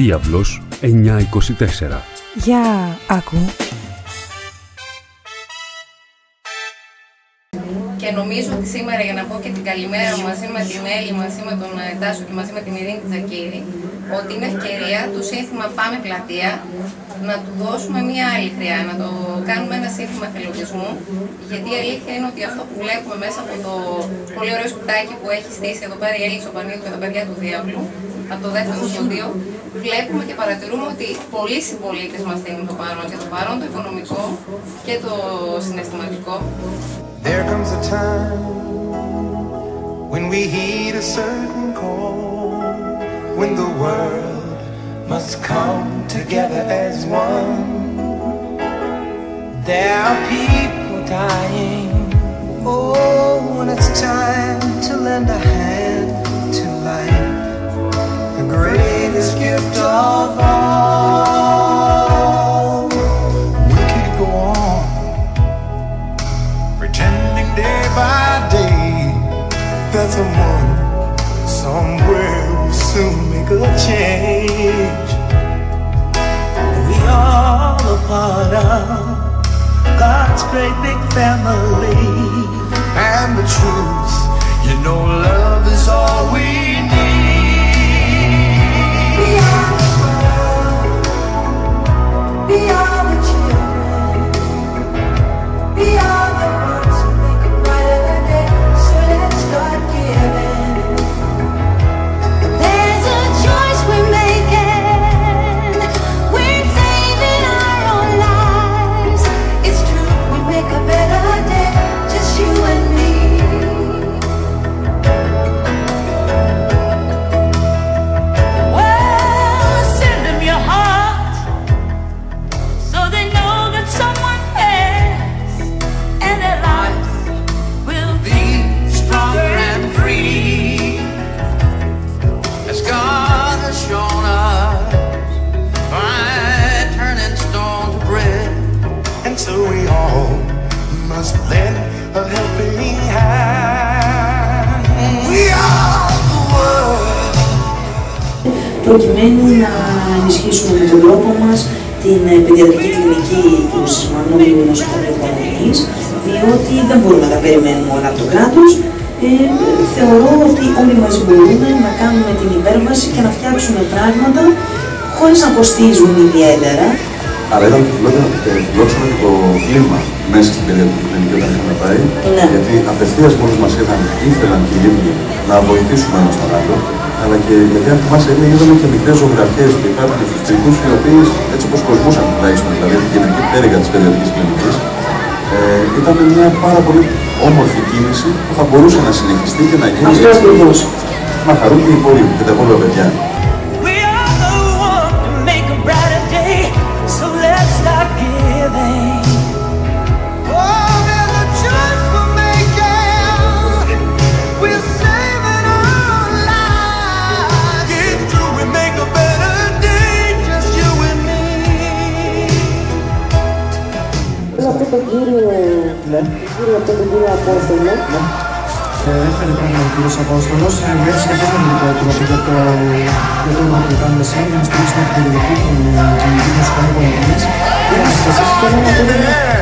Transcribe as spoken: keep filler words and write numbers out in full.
Διάβλος εννιακόσια είκοσι τέσσερα. Για άκου. Και νομίζω ότι σήμερα, για να πω και την καλημέρα μαζί με την Έλλη, μαζί με τον Τάσο και μαζί με την Ειρήνη Τζακίρη, ότι είναι ευκαιρία το σύνθημα Πάμε Πλατεία να του δώσουμε μία άλλη χρειά, να το κάνουμε ένα σύνθημα εθελοντισμού. Γιατί η αλήθεια είναι ότι αυτό που βλέπουμε μέσα από το πολύ ωραίο σπιτάκι που έχει στήσει εδώ πέρα η Έλλη Τσοπανίδου και τα παιδιά του Διάβλου, από το δεύτερο στούντιο, βλέπουμε και παρατηρούμε ότι πολλοί συμπολίτες μας δίνουν το παρόν, και το παρόν το οικονομικό και το συναισθηματικό. There comes a time when we heed a certain call, when the world must come together as one. There are people dying, oh, when it's time to lend a hand to life, the greatest gift of all. We could go on pretending day by day that someone somewhere will soon make a change. We all a part of God's great big family, and the truth, you know, love is all we need. We are the world, we are the children, we are the ones who make it brighter day, so let's start giving. There's a choice we're making, we're saving our own lives. It's true, we make a better day, just you and me. Well, send them your heart, so they know that someone cares, and their lives will Be stronger and free, as God has shown us by turning stone to bread, and so we all must lend a helping hand. We are the world. Προκειμένου να ενισχύσουμε με τον τρόπο μας την παιδιατρική κλινική του Σισμανόβιου Νοσοκομείου Πανελλήνιας, διότι δεν μπορούμε να τα περιμένουμε όλα από το κράτος. Ε, θεωρώ ότι όλοι μαζί μπορούμε να κάνουμε την υπέρβαση και να φτιάξουμε πράγματα χωρίς να κοστίζουν ιδιαίτερα. Αλλά ήταν φιλόξενο και το κλίμα μέσα στην παιδιατρική κλινική όταν είχαμε πάει. Ναι. Γιατί απευθείας μόλις μας είδαν, ήθελαν και οι ίδιοι να βοηθήσουμε ένας τον άλλο. Αλλά και γιατί αν θυμάσαι, είδαμε και μικρές ζωγραφιές που υπάρχουν στους τοίχους, οι οποίες έτσι όπως κοσμούσαν τουλάχιστον, δηλαδή την κεντρική πτέρυγα της παιδιατρικής κλινικής. Ε, ήταν μια πάρα πολύ όμορφη κίνηση που θα μπορούσε να συνεχιστεί και να γίνει. Αυτό ακριβώς. Να χαρούν και οι υπόλοιποι και τα υπόλοιπα παιδιά. We are the one to make a brighter day, so let's start giving. Oh, there's a choice we're making, we're saving our lives. It's true, we make a better day, just you and me. Αυτό το κύριο, Ναι. κύριο, αυτό το κύριο Απόστολο. Ναι. Ε, έφερε πράγμα ο κύριος Απόστολος, ε, μου έφυγε πώς να μην πω το για το για το όνομα που κάνουμε σήμερα, για να στηρίξουμε την περιοχή των κοινωνικών νοσοκομείων Πανελλήνιας. Θέλω να πω